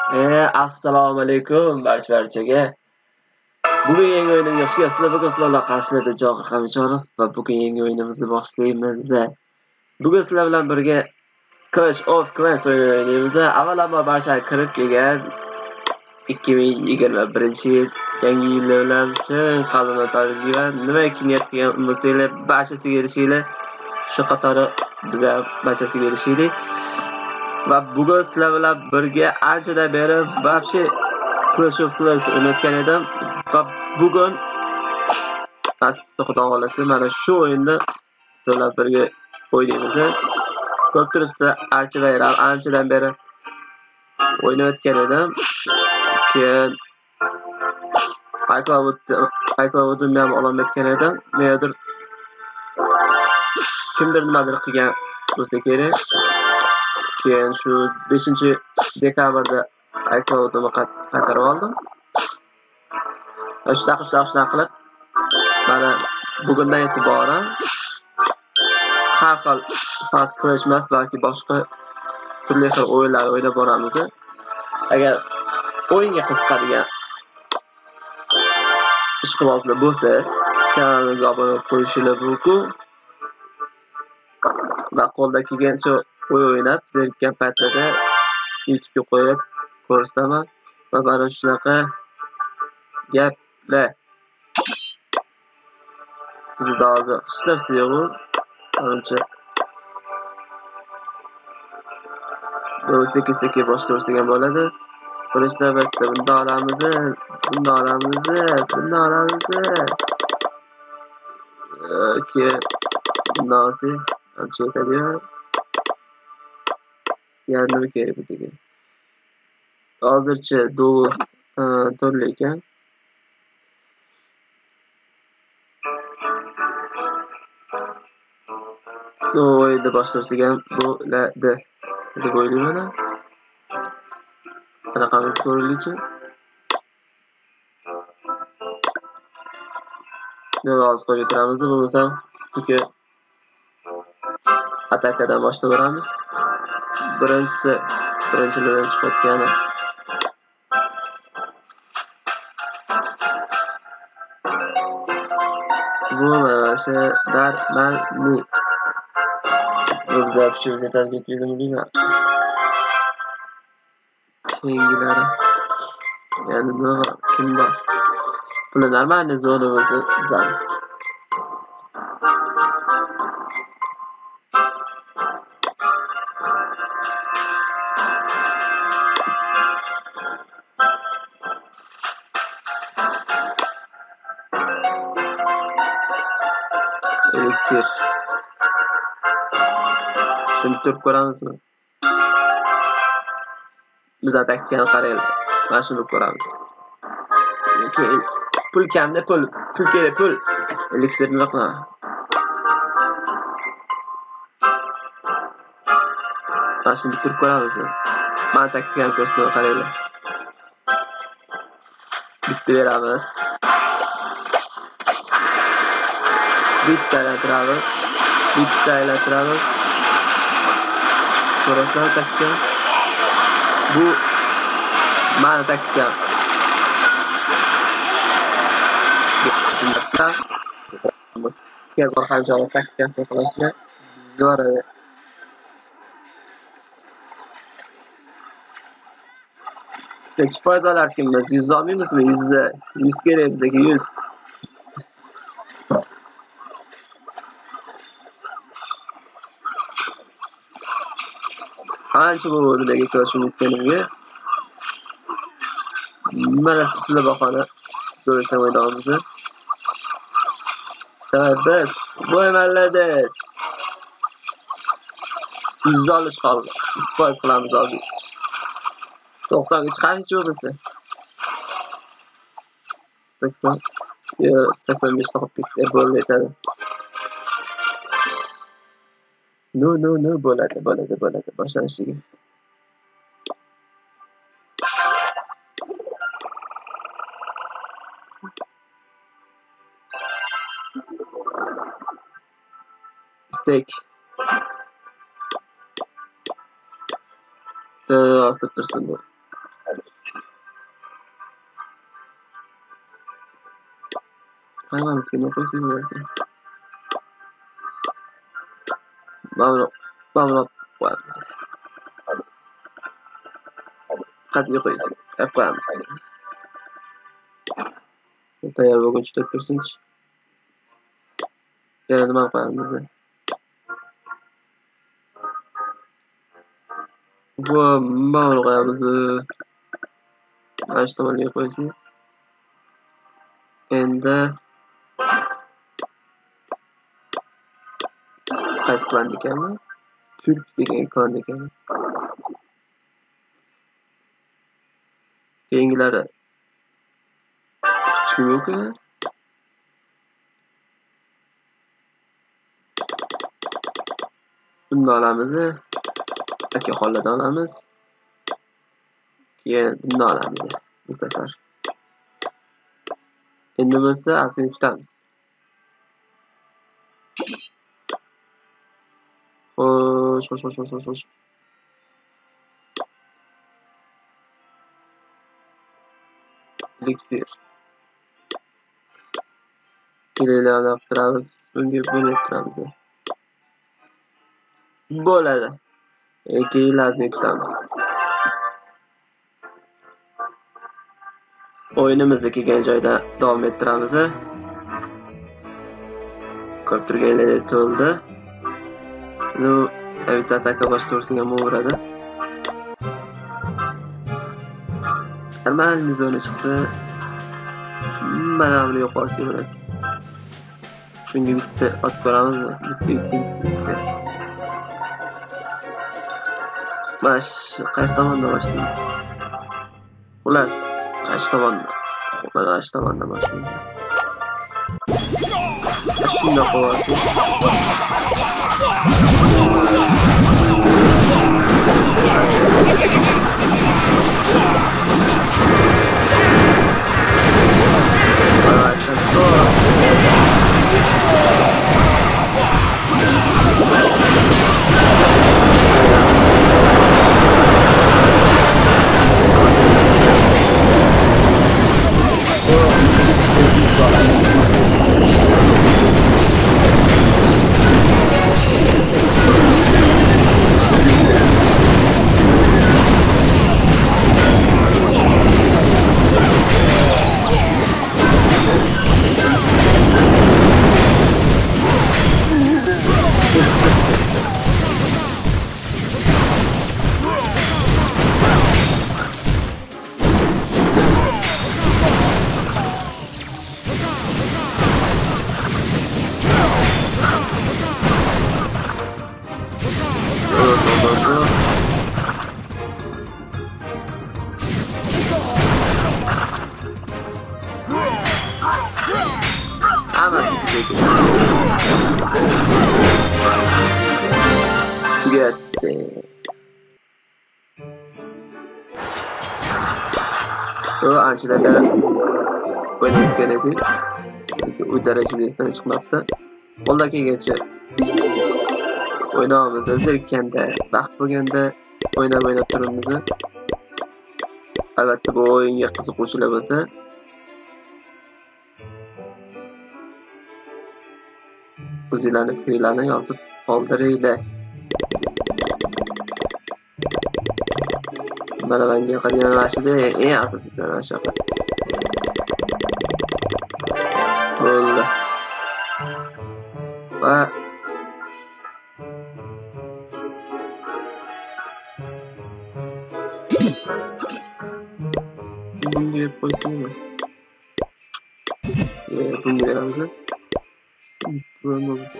Assalomu alaykum barchaga. Bugun yangi o'yinga xush kelibsizlar. Bugun sizlar qarshilarda Johir Hamidjonov va bugun yangi o'yinimizni boshlaymiz. Bugun sizlar bilan birga Clash of Clans o'ynaymiz. Avvalambor barchaga kirib kelgan 2021-yil yangi yil bilan chin qalbimdan tabriklayman. Nimaki niyat qilgan bo'lsanglar, barchasiga erishinglar. Shu qatori biz ham barchasiga erishaylik. Va bugun sizlar bilan birga anchadan beri вообще Clash of Clans o'ynayotgan edim va bugun nasib qilsa xudo xolasa mana shu o'yinni sizlar bilan birga o'ynaymiz. Ko'rib turibsizlar, anchadan beri o'ynayotgan edim. Keyin iCloud'imni ham ololmayotgan edim. Negadir kimdir nimadir qilgan bo'lsa kerak. Keyin shu 5-dekabrda iCloud'imni qaytarib oldim. Shunaqa qilib mana bugundan e'tiboran har xil faqat Clash emas, balki boshqa turli xil o'yinlar o'ynab boramiz. Agar o'yinga qiziqadigan ishqibozlar bo'lsa, kanalimga obuna bo'lib qo'yishingiz mumkin. Va qo'lda kelgancha o'ynab, zerikkan paytlarda YouTube'ga qo'yib ko'rsataman. Va mana shunaqa gaplar. Bizda hozir qishlar yo'q. Ancha sekin boshlayversak ham bo'ladi. Ko'rishlar bitta bunda olamiz. Keyin bundan ancha yetadi. Yani nima kerak bizga? Hozircha turli ekan. O'yinni boshlasak ham bo'ladi deb o'ylayman. Qanaqamiz ko'rilichi? Hozir qo'yib turamiz. Bo'lmasa stikka atakadan boshlayveramiz. Birinchilardan chiqayotgani bu mana shu darmani bizga kuchimiz yetadi deb bilmayman. Keyingilari yani kim bor? Buni normalniy zonamizni bizamiz. Elixir. Shuni turib ko'ramizmi? Biz taktikani qaraylik. Mana shuni ko'ramiz. Pul kamda pul kerak pul. Elixir nima qilaman? Mana shuni turib ko'ramiz. Mana taktikani ko'rsatib qaraylik. Bitta beramiz. Bitta aylantiramiz. Ko'rasizlar taktika. Bu mana taktika. Keyin Hamidjonov taktikasini qilishga zo'r. Necha foiz olarkanmiz? 100 olmaymizmi? 100 kerak bizga 100. Ancha bo'ldi lekin ko'rishim mumkinligi. Mana sizlar bahona ko'rishim o'ynaymiz. Biz bo'ymaladiz. 100 olish qoldi. 100% qilamiz hozir. 90 ga chiqarish bo'lmasa. 85 topib ketdi, bo'ldi aytadi. No bo'ladi boshlanishiga. Steak. Asıl tursun bu. Hayvanotga nima qo'ysak bo'larkan? Mamnun qo'yamiz. Qatiga qo'ysak, qo'yamiz. Tayyor bo'lguncha turib tursinchi. Yana nima qo'yamiz? Bu mamnun qo'yamiz. Mana shu tomonga qo'ysak. Endi qaysi klan ekanmi? Turk degan klan ekan. Keyingilari hech kim yo'q. Buni olamiz. Akaxonlardan olamiz. Keyin buni olamiz bu safar. Endi bo'lsa asini kutamiz. Xo'sh. Elixir. Kelaylarni yaptıramiz. Bunga buni yaptıramiz. Bo'ladi. Keyin lazini kutamiz. O'yinimizni kelgan joyda davom ettiramiz. Ko'rib turganlaringizdek to'ldi. Nu bitta ataka boshlovchiga ham o'radi. Normal zona chiqsa mana buni yo'qolsa bo'ladi. Shunga bitta otib ko'ramizmi? Bitta. Mash, qaysi tomondan boshlaymiz? Xullas, qaysi tomondan? Mana qaysi tomondan boshlaymiz? Shunday qo'yasiz. Anchadan beri o'ynayotgan edik. U darajada esdan chiqmabdi. Qo'ldan kelgancha o'ynaymiz. Zerikanda, vaqt bo'lganda o'ynab turamiz. Albatta bu o'yinga qiziquvchilar bo'lsa o'zingizlarning fikrlarini yozib qoldiringlar. Mana menga qilgan mashida eng asosiysi mana shu. Bo'ldi. Va bunga qo'ysangmi? Bunga beramiz. Bo'lmaz.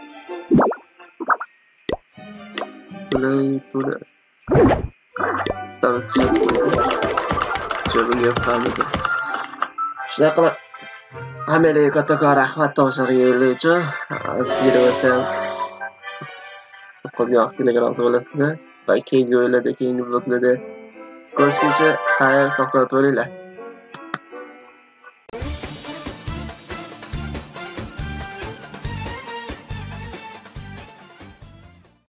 Bo'lay. Tamam, sıcak koysun. Şöyle yapalım. Şuna kadar hameleyi katakar rahmat tomoshaga yo'llovchi. Sizga bo'lsam qolgan vaqtingiz razı bo'lasizlar. Va keyingi o'yinlarda, keyingi vloglarda ko'rishguncha xayr, sog' salomat bo'linglar.